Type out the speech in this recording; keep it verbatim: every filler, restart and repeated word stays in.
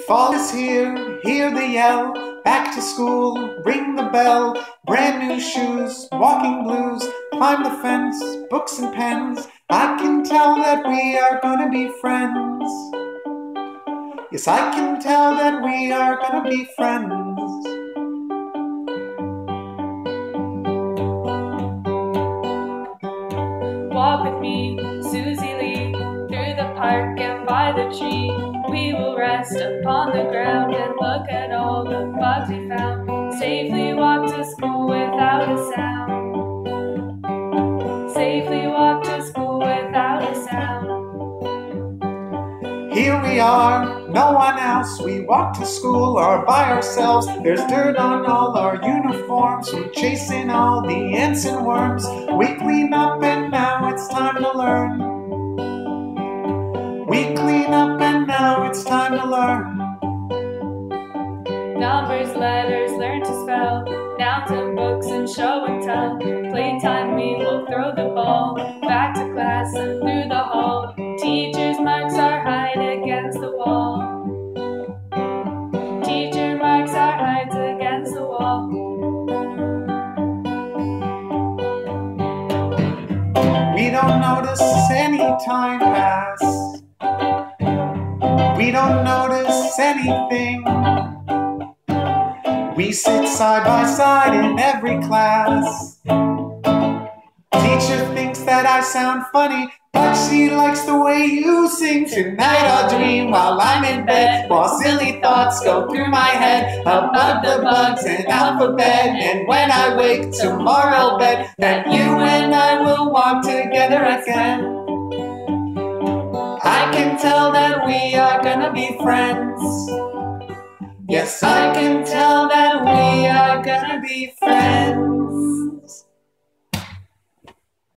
Fall is here, hear the yell, back to school, ring the bell, brand new shoes, walking blues, climb the fence, books and pens. I can tell that we are gonna be friends. Yes, I can tell that we are gonna be friends. Walk with me, Susie Lee, through the park and by the tree. We will rest upon the ground and look at all the bugs we found. Safely walk to school without a sound. Safely walk to school without a sound. Here we are, no one else. We walk to school all by ourselves. There's dirt on all our uniforms from chasing all the ants and worms. We clean up and now it's time to learn. We clean up and now it's time to learn. Numbers, letters, learn to spell. Nouns and books and show and tell. Playtime, we will throw the ball. Back to class and through the hall. Teacher's marks are hide against the wall. Teacher marks our hides against the wall. We don't notice any time pass. We don't notice anything. We sit side by side in every class. Teacher thinks that I sound funny, but she likes the way you sing. Tonight I'll dream while I'm in bed, while silly thoughts go through my head about the bugs and alphabet. And when I wake tomorrow, I'll bet that you and I will walk together again. I can tell that we are gonna be friends. Yes, I can tell that we are gonna be friends.